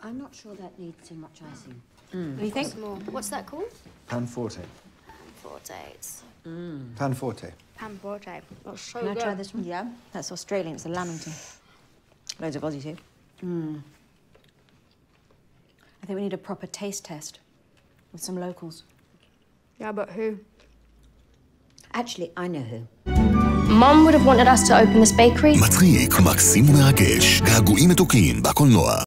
I'm not sure that needs too much icing. What do you think? More. What's that called? Pan forte. Forte. Pan forte. Pan forte. That's so Can I good. try this one? Yeah, that's Australian. It's a lamington. Loads of Aussies here. I think we need a proper taste test with some locals. Yeah, but who? Actually, I know who. Mum would have wanted us to open this bakery. מצחיק, מקסים ומרגש, געגועים מתוקים בקולנוע.